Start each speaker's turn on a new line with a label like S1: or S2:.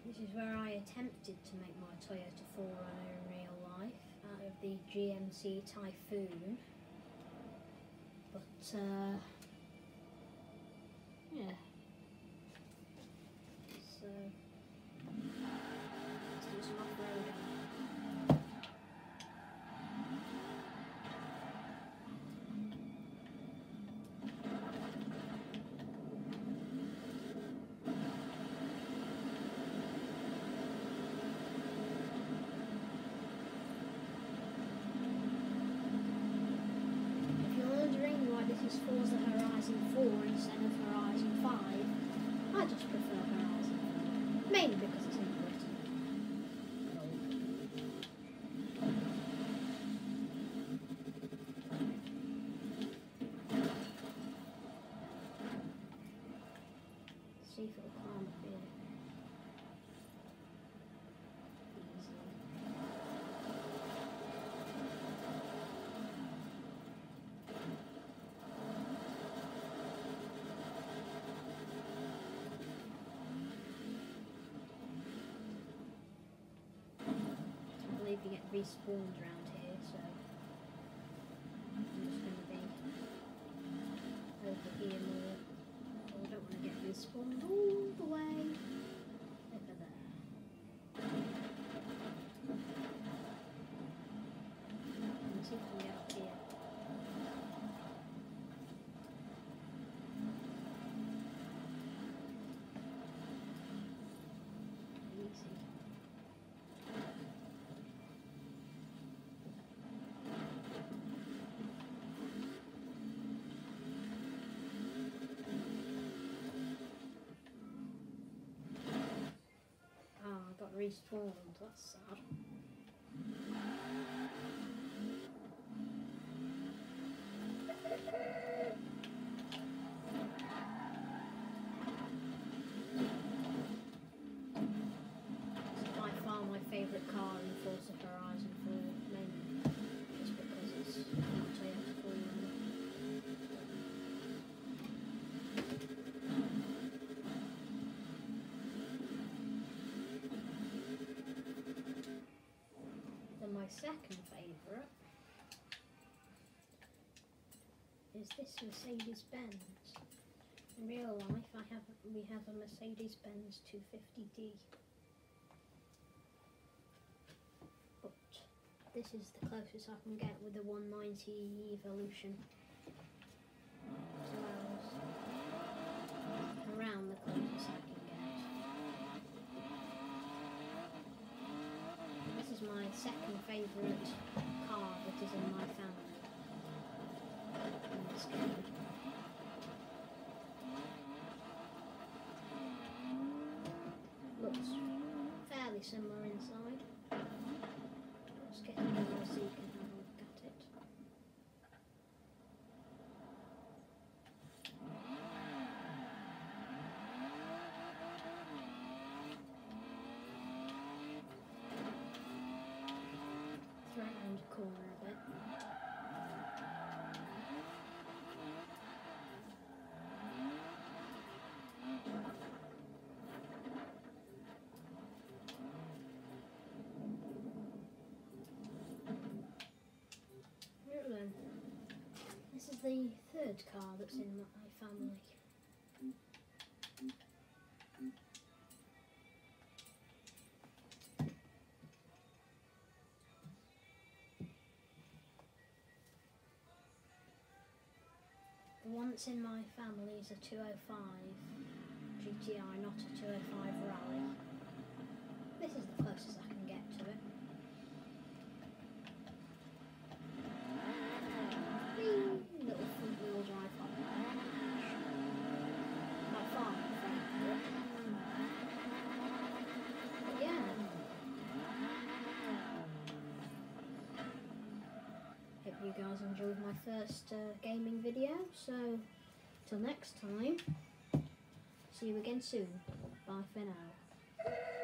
S1: This is where I attempted to make my Toyota 4Runner in real life out of the GMC Typhoon, but yeah, so let's do some off-roading. This is Forza Horizon 4 instead of Horizon 5. I just prefer Horizon 4, mainly because it's in Britain. See if it'll climb up here. You get respawned around here, so I'm just going to be over here more. Oh, I don't want to get respawned all the way over there. Let's see if we can get up here. Easy. Got respawned, that's sad. This is by far my favourite car in Forza Horizon 4, mainly just because it's Toyota 4Runner. My second favourite is this Mercedes-Benz. In real life, we have a Mercedes-Benz 250D, but this is the closest I can get with the 190 Evolution. So around the closest I can get. This is my second favourite car that is in my family in this game. Looks fairly similar inside. Let's get in there so you can have a look at it. Around the corner a bit. Right then. This is the third car that's in my family. The one that's in my family is a 205 GTI, not a 205 Rally. This is the closest I can get to it. Little front wheel drive on by far my favourite. But yeah. Hope you guys enjoyed my first gaming video, so till next time, see you again soon. Bye for now.